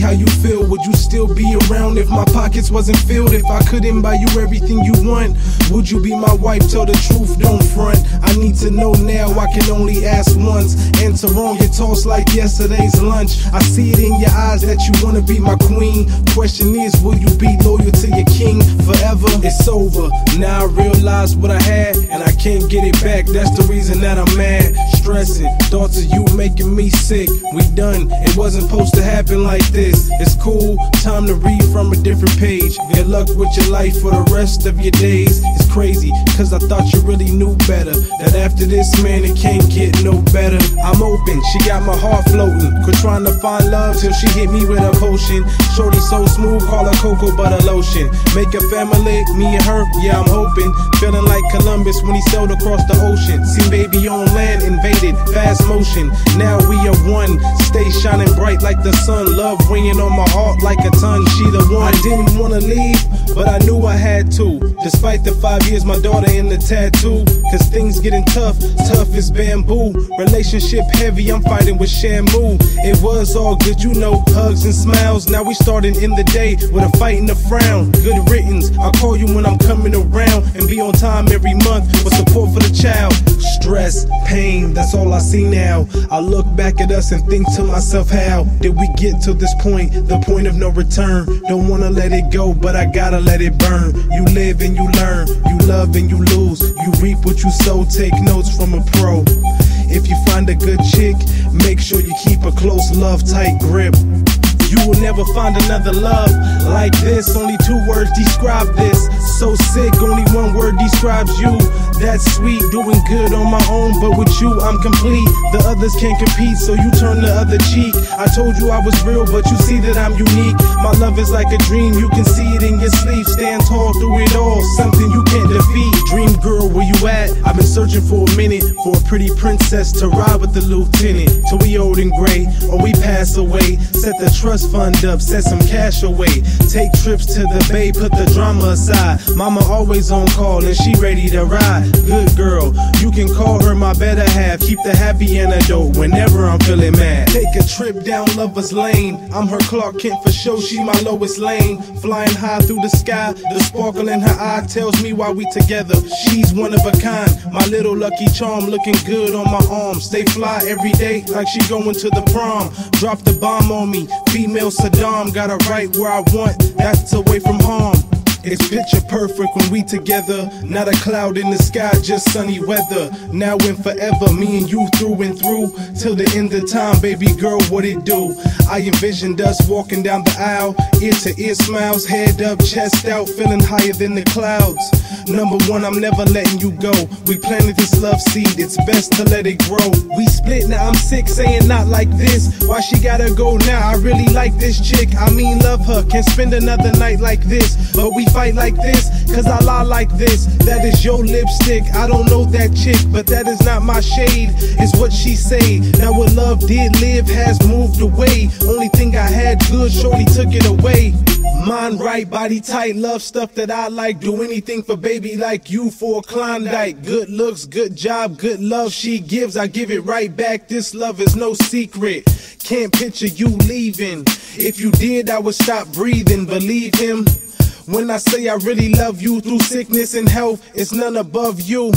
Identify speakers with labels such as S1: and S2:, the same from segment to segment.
S1: how you feel. Would you still be around if my pockets wasn't filled? If I couldn't buy you everything you want, would you be my wife? Tell the truth, don't front. I need to know now, I can only ask once. Answer wrong, get tossed like yesterday's lunch. I see it in your eyes that you wanna be my queen. Question is, will you be loyal to your king forever? It's over, now I realize what I had, and I can't get it back. That's the reason that I'm mad, stressing. Thoughts of you making me sick. We done, it wasn't supposed to happen like this. It's cool, time to read from a different page. Good luck with your life for the rest of your days. It's crazy, cause I thought you really knew better, that after this, man, it can't get no better. I'm open, she got my heart floating. Quit trying to find love till she hit me with a potion. Shorty so smooth, call her cocoa butter lotion. Make a family, me and her, yeah, I'm hoping. Feeling like Columbus when he sailed across the ocean. See baby on land, invaded, fast motion. Now we are one, stay shining bright like the sun. Love ringing on my heart like a ton, she the one. I didn't wanna leave, but I knew I had to. Despite the 5 years, my daughter in the tattoo. Cause things getting tough, tough as bamboo. Relationship heavy, I'm fighting with Shamu. It was all good, you know, hugs and smiles. Now we starting in the day with a fight and a frown. Good riddance, I'll call you when I'm coming around. And be on time every month with support for the child. Stress, pain, that's all I see now. I look back at us and think to myself, how did we get to this point? The point of no return. Don't wanna let it go, but I gotta let it burn. You live and you learn, you love and you lose. You reap what you sow, take notes from a pro. If you find a good chick, make sure you keep a close love, tight grip. You will never find another love like this. Only 2 words describe this. So sick, only 1 word describes you. That's sweet, doing good on my own, but with you I'm complete. The others can't compete, so you turn the other cheek. I told you I was real, but you see that I'm unique. My love is like a dream, you can see it in your sleep. Stand tall through it all, something you can't defeat. Dream girl, where you at? I've been searching for a minute, for a pretty princess to ride with the lieutenant. Till we old and gray, or we pass away. Set the trust fund up, set some cash away. Take trips to the bay, put the drama aside. Mama always on call and she ready to ride. Good girl, you can call her my better half. Keep the happy antidote whenever I'm feeling mad. Take a trip down Lover's Lane. I'm her Clark Kent for sure, she my Lois Lane. Flying high through the sky, the sparkle in her eye tells me why we together. She's one of a kind, my little lucky charm. Looking good on my arm, stay fly every day like she going to the prom. Drop the bomb on me, female Saddam. Got her right where I want, that's away from harm. It's picture perfect when we together. Not a cloud in the sky, just sunny weather. Now and forever, me and you through and through. Till the end of time, baby girl, what it do? I envisioned us walking down the aisle. Ear to ear smiles, head up, chest out. Feeling higher than the clouds. Number one, I'm never letting you go. We planted this love seed, it's best to let it grow. We split, now I'm sick, saying not like this. Why she gotta go now? I really like this chick, I mean love her. Can't spend another night like this. But we fight like this, cause I lie like this. That is your lipstick, I don't know that chick, but that is not my shade, is what she say. Now what love did live has moved away. Only thing I had good, shorty took it away. Mind right, body tight, love stuff that I like. Do anything for baby like you for a Klondike. Good looks, good job, good love she gives, I give it right back. This love is no secret, can't picture you leaving. If you did, I would stop breathing, believe him when I say I really love you. Through sickness and health, it's none above you.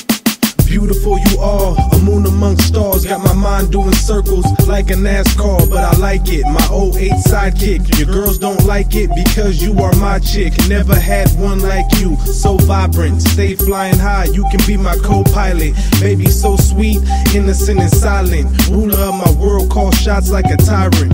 S1: Beautiful you are, a moon amongst stars. Got my mind doing circles like a NASCAR, but I like it. My 08 sidekick. Your girls don't like it because you are my chick. Never had one like you, so vibrant. Stay flying high, you can be my co-pilot. Baby so sweet, innocent and silent. Ruler of my world, call shots like a tyrant.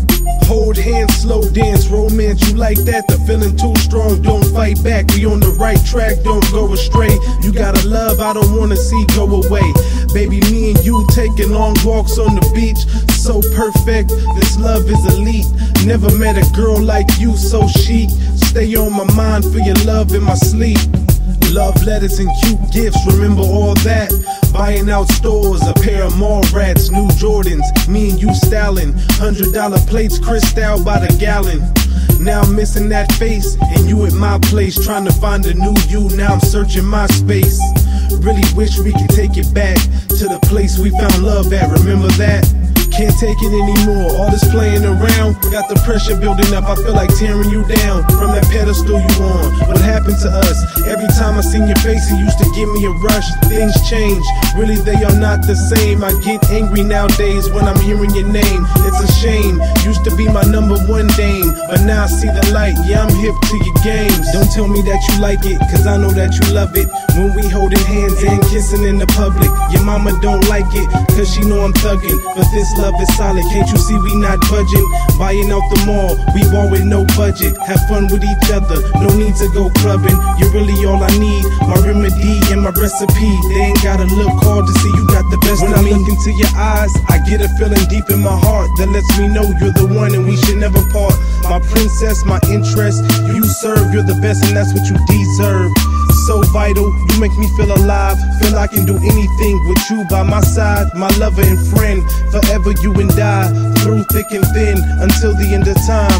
S1: Hold hands, slow dance, romance, you like that? The feeling too strong, don't fight back. We on the right track, don't go astray. You got a love I don't wanna see go away. Baby, me and you taking long walks on the beach. So perfect, this love is elite. Never met a girl like you, so chic. Stay on my mind for your love in my sleep. Love letters and cute gifts, remember all that. Buying out stores, a pair of mall rats, new Jordans, me and you styling. $100 plates, Cristal by the gallon. Now I'm missing that face, and you at my place, trying to find a new you. Now I'm searching my space. Really wish we could take it back to the place we found love at, remember that? Can't take it anymore, all this playing around got the pressure building up, I feel like tearing you down from that pedestal you on. What happened to us? Every time I seen your face, it used to give me a rush. Things change, really they are not the same. I get angry nowadays when I'm hearing your name. It's a shame, used to be my #1 dame, but now I see the light, yeah I'm hip to your games. Don't tell me that you like it, cause I know that you love it when we holding hands and kissing in the public. Your mama don't like it, cause she know I'm thugging, but this love is solid, can't you see we not budging? Buying out the mall, we ball with no budget. Have fun with each other, no need to go clubbing. You're really all I need, my remedy and my recipe. They ain't gotta look hard to see you got the best of me. When I look into your eyes, I get a feeling deep in my heart that lets me know you're the one and we should never part. My princess, my interest, you serve, you're the best and that's what you deserve. So vital, you make me feel alive, feel I can do anything with you by my side, my lover and friend, forever you and I, through thick and thin, until the end of time.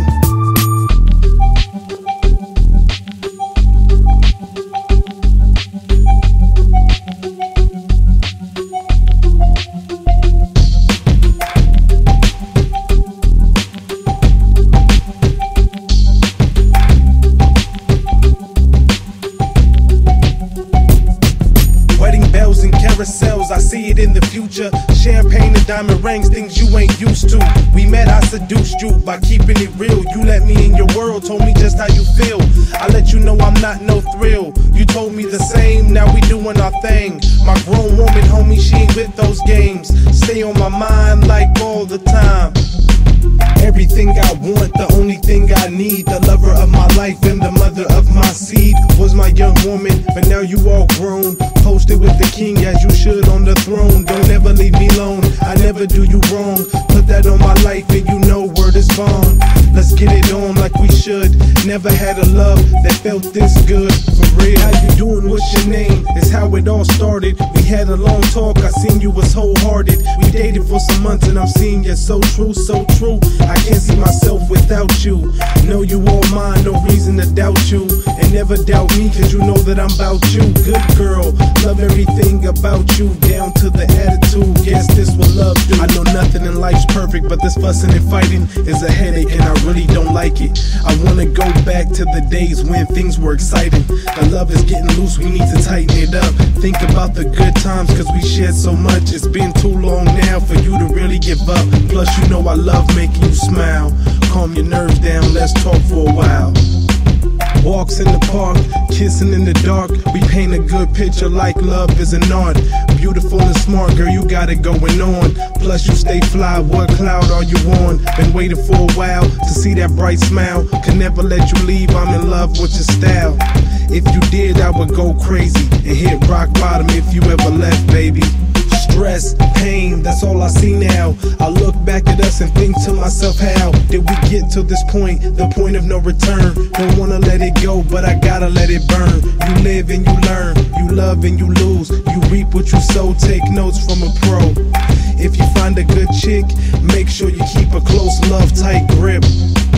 S1: And carousels, I see it in the future. Champagne and diamond rings, things you ain't used to. We met, I seduced you by keeping it real. You let me in your world, told me just how you feel. I let you know I'm not no thrill. You told me the same, now we doing our thing. My grown woman, homie, she ain't with those games. Stay on my mind like all the time. Everything I want, the only thing I need. The lover of my life and the mother of my seed was my young woman, but now you all grown. Posted with the king as you should on the throne. Don't ever leave me alone, I never do you wrong. Put that on my life and you know word is bond. Let's get it on like we should. Never had a love that felt this good, for real. How you doing, what's your name? It's how it all started. We had a long talk, I seen you was wholehearted. We dated for some months and I'm seeing you so true, so true. I can't see myself without you. Know you all mine, no reason to doubt you. And never doubt me, cause you know that I'm about you. Good girl, love everything about you, down to the attitude. Guess this what love do. I know nothing in life's perfect, but this fussing and fighting is a headache and I really don't like it. I wanna go back to the days when things were exciting. The love is getting loose, we need to tighten it up. Think about the good times, cause we shared so much. It's been too long now for you to really give up. Plus you know I love making you smile. Calm your nerves down, let's talk for a while. Walks in the park, kissing in the dark. We paint a good picture like love is an art. Beautiful and smart, girl, you got it going on. Plus you stay fly, what cloud are you on? Been waiting for a while to see that bright smile. Can never let you leave, I'm in love with your style. If you did, I would go crazy and hit rock bottom if you ever left, baby. Stress, pain, that's all I see now. I look back at us and think to myself, how did we get to this point, the point of no return? Don't wanna let it go, but I gotta let it burn. You live and you learn, you love and you lose. You reap what you sow, take notes from a pro. If you find a good chick, make sure you keep a close love, tight grip.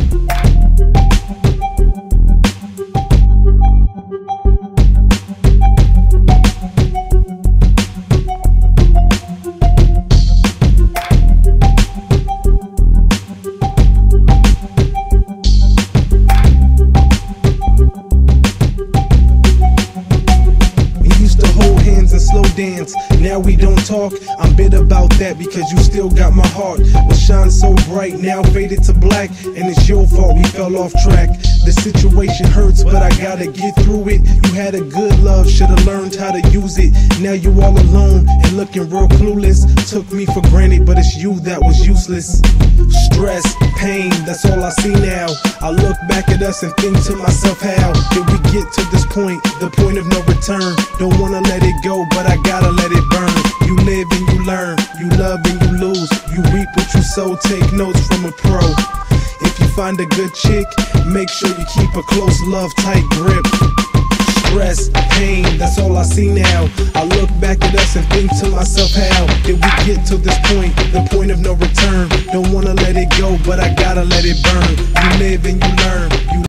S1: Slow dance, now we don't talk. I'm bitter about that because you still got my heart. Was shine so bright, now faded to black. And it's your fault we fell off track. The situation hurts, but I gotta get through it. You had a good love, should've learned how to use it. Now you all alone and looking real clueless. Took me for granted, but it's you that was useless. Stress, pain, that's all I see now. I look back at us and think to myself, how did we get to this point, the point of no return? Don't wanna let it go, but I gotta let it burn. You live and you learn, you love and you lose. You reap what you sow, take notes from a pro. If you find a good chick, make sure you keep a close love, tight grip. Stress, pain, that's all I see now. I look back at us and think to myself, how did we get to this point, the point of no return? Don't wanna let it go, but I gotta let it burn. You live and you learn, you